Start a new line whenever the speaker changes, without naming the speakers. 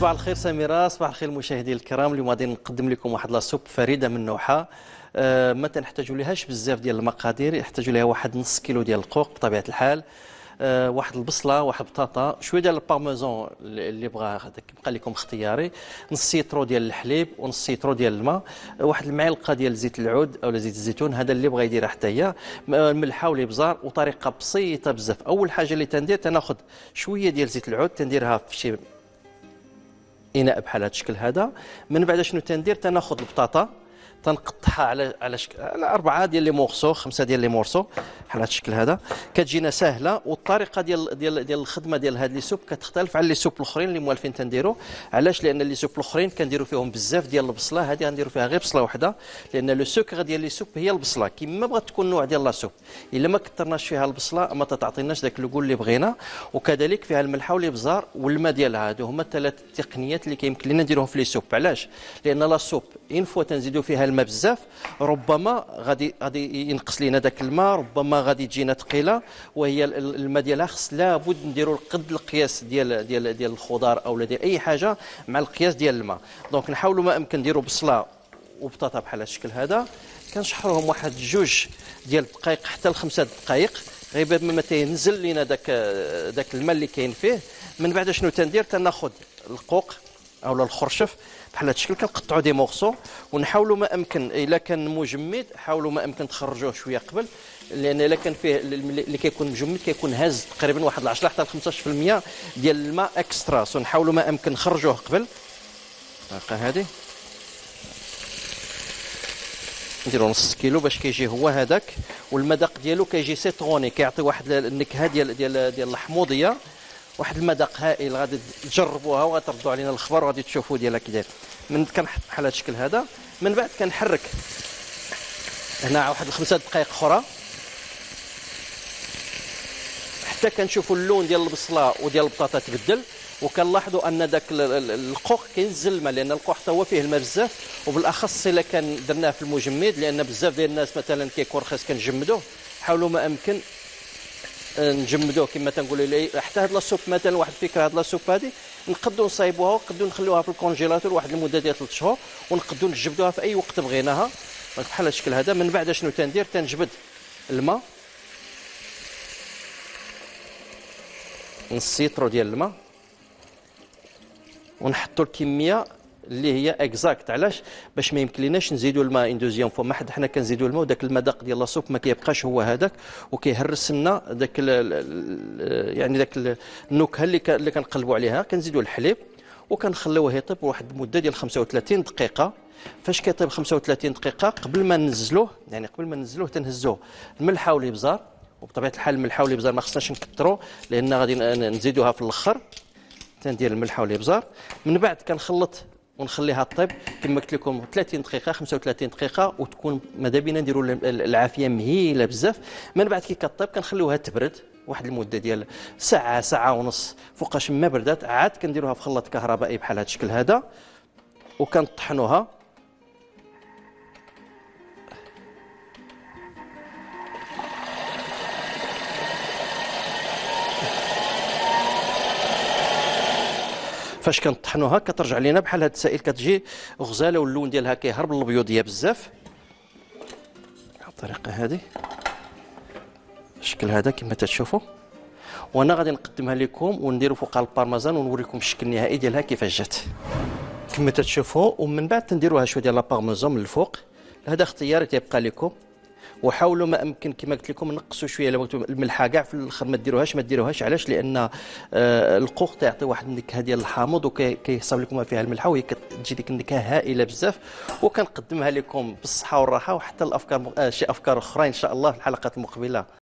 صباح الخير سميرة، صباح الخير مشاهدينا الكرام. اليوم غادي نقدم لكم واحد لاصوب فريده من نوعها. ما تنحتاجوا لهاش بزاف ديال المقادير، يحتاجوا لها واحد نص كيلو ديال القوق بطبيعه الحال، واحد البصله، واحد البطاطا، شويه ديال البارميزون اللي بغى هذاك يبقى لكم اختياري، نص سيترو ديال الحليب ونص سيترو ديال الماء، واحد المعلقه ديال زيت العود او زيت الزيتون، هذا اللي بغى يديرها حتى هي، الملحه والابزار. وطريقه بسيطه بزاف. اول حاجه اللي تندير تناخذ شويه ديال زيت العود تنديرها في شي اناء بحال هذا الشكل هذا. من بعد شنو تندير؟ تناخذ البطاطا تنقطعها على شكل، على 4 ديال لي مورسو، 5 ديال لي مورسو بحال هذا الشكل هذا. كتجينا سهله، والطريقه ديال الخدمه ديال هاد لي سوب كتختلف على لي سوب الاخرين اللي موالفين تنديروا. علاش؟ لان لي سوب الاخرين كنديروا فيهم بزاف ديال البصله، هذه غنديروا فيها غير بصله واحده، لان لو سوكر ديال لي سوب هي البصله. كيما بغات تكون نوع ديال لا سوب، الا ما كثرناش فيها البصله ما تعطيناش ذاك الكول اللي بغينا. وكذلك فيها الملحه والابزار والماء ديالها، هادو هما الثلاث تقنيات اللي كيمكن لنا نديروهم في لي سوب. علاش؟ لان لا سوب اون فوا تنزيدوا فيها الماء بزاف ربما غادي ينقص لينا ذاك الماء، ربما غادي تجينا ثقيله، وهي الماء ديالها خص لابد نديروا قد القياس ديال الخضار او ديال اي حاجه مع القياس ديال الماء. دونك نحاولوا ما امكن نديروا بصله وبطاطا بحال الشكل هذا، كنشحروهم واحد 2 ديال الدقائق حتى ل5 دقائق، غير بعد ما تينزل لينا داك الماء اللي كاين فيه. من بعد شنو تندير؟ تناخذ القوق او الخرشف بحال هذا الشكل، كنقطعوا دي مورسو، ونحاولوا ما امكن الا كان مجمد حاولوا ما امكن تخرجوه شويه قبل، لان الا كان فيه اللي كيكون مجمد كيكون هاز تقريبا واحد 10 حتى 15% ديال الماء اكسترا، سو نحاولوا ما امكن نخرجوه قبل. الطريقه هذه نديروا نص كيلو باش كيجي هو هذاك، والمذاق ديالو كيجي سيتروني، كيعطي واحد النكهه ديال الحموضيه، واحد المذاق هائل. غادي تجربوها وغتردوا علينا الخبر وغادي تشوفوا ديالها كي داير. من كنحط بحال هذا الشكل هذا، من بعد كنحرك هنا واحد 5 دقائق اخرى حتى كنشوفوا اللون ديال البصله وديال البطاطا تبدل، وكنلاحظوا ان داك القوق كينزل الماء، لان القوق حتى هو فيه الماء بزاف، وبالاخص الا كان درناه في المجمد، لان بزاف ديال الناس مثلا كيكون رخيص كنجمدوه. حاولوا ما امكن نجمدوه كما تنقولوا لي. حتى هاد لاصوب مثلا، واحد الفكره، هاد لاصوب هادي نقدروا نصايبوها ونقدروا نخليوها في الكونجيلاتور واحد المده ديال 3 شهور، ونقدروا نجبدوها في اي وقت بغيناها بحال الشكل هذا. من بعد شنو تندير؟ تنجبد الماء، نص سيترو ديال الماء، ونحطوا الكميه اللي هي اكزاكت. علاش؟ باش ما يمكن ليناش نزيدوا الماء ان دوزيام فوا، ما حد حنا كنزيدوا الماء وداك المذاق ديال لاصوب ما كيبقاش هو هذاك، وكيهرس لنا داك يعني داك النكهه اللي كنقلبوا عليها. كنزيدوا الحليب وكنخليوه يطيب واحد المده ديال 35 دقيقه. فاش كيطيب 35 دقيقه قبل ما ننزلوه، يعني قبل ما ننزلوه تنهزوه الملحه والابزار، وبطبيعه الحال الملحه والابزار ما خصناش نكثروا لان غادي نزيدوها في الاخر. تندير الملحه والابزار، من بعد كنخلط ونخليها طيب كما قلت لكم 30 دقيقه 35 دقيقه، وتكون ماذا بينا نديروا العافيه مهيله بزاف. من بعد كي كطيب كنخليوها تبرد واحد المده ديال ساعه، ساعه ونص. فوقاش ما بردات عاد كنديروها في خلاط كهربائي بحال هذا الشكل هذا، وكنطحنوها. فاش كنطحنوها كترجع لينا بحال هاد السائل، كتجي غزاله واللون ديالها كيهرب الابيضيه بزاف. الطريقه هذه الشكل هذا كما تشوفوا، وانا غادي نقدمها لكم ونديروا فوقها البارميزان ونوريكم الشكل النهائي ديالها كيفاش جات كما تشوفوا. ومن بعد تنديروها شويه ديال البارميزان من الفوق. هذا اختياري تيبقى لكم، وحاولوا ما امكن كما قلت لكم نقصوا شويه الملحه كاع في الاخر، ما ديروهاش. علاش؟ لان القوق تعطي واحد النكهه ديال الحامض وكيحصل لكم فيها الملحه، وهي كتجي ديك النكهه هائله بزاف. وكنقدمها لكم بالصحه والراحه، وحتى الافكار شي افكار اخرى ان شاء الله في الحلقات المقبله.